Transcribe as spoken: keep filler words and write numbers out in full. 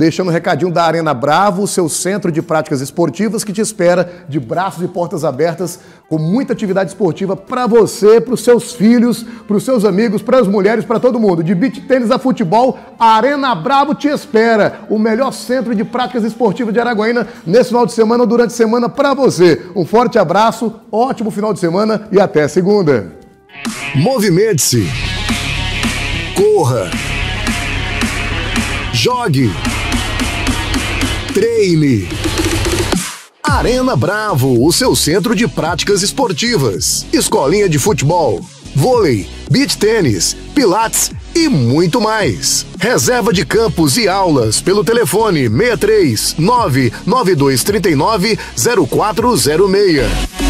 deixando o um recadinho da Arena Bravo, seu centro de práticas esportivas que te espera de braços e portas abertas, com muita atividade esportiva para você, para os seus filhos, para os seus amigos, para as mulheres, para todo mundo. De beach tênis a futebol, a Arena Bravo te espera. O melhor centro de práticas esportivas de Araguaína nesse final de semana ou durante a semana para você. Um forte abraço, ótimo final de semana e até segunda. Movimente-se. Corra. Jogue. Treine. Arena Bravo, o seu centro de práticas esportivas. Escolinha de futebol, vôlei, beach tênis, pilates e muito mais. Reserva de campos e aulas pelo telefone seis três nove nove dois três nove zero quatro zero seis.